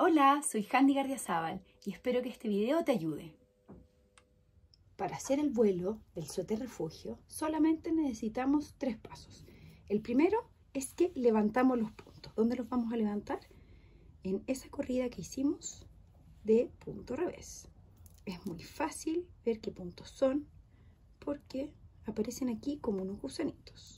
Hola, soy Handy Gardiazabal y espero que este video te ayude. Para hacer el vuelo del suéter refugio solamente necesitamos 3 pasos. El primero es que levantamos los puntos. ¿Dónde los vamos a levantar? En esa corrida que hicimos de punto revés. Es muy fácil ver qué puntos son porque aparecen aquí como unos gusanitos.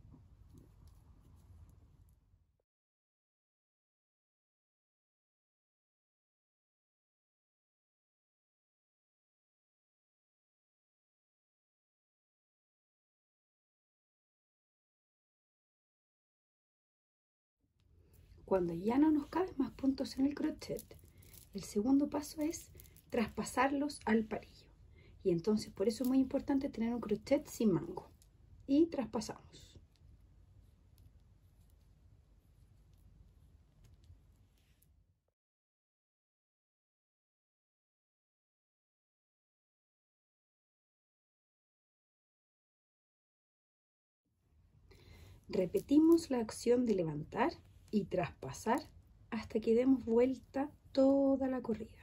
Cuando ya no nos caben más puntos en el crochet, el segundo paso es traspasarlos al palillo. Y entonces por eso es muy importante tener un crochet sin mango. Y traspasamos. Repetimos la acción de levantar y traspasar hasta que demos vuelta toda la corrida.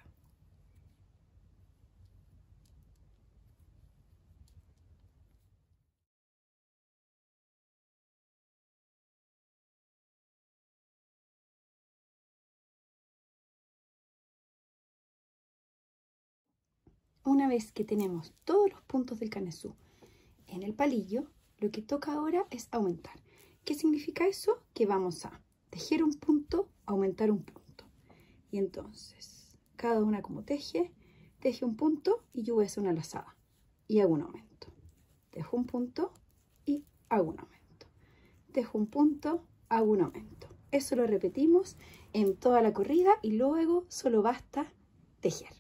Una vez que tenemos todos los puntos del canesú en el palillo, lo que toca ahora es aumentar. ¿Qué significa eso? Que vamos a tejer un punto, aumentar un punto. Y entonces, cada una como teje un punto y yo voy a hacer una lazada. Y hago un aumento. Tejo un punto y hago un aumento. Tejo un punto, hago un aumento. Eso lo repetimos en toda la corrida y luego solo basta tejer.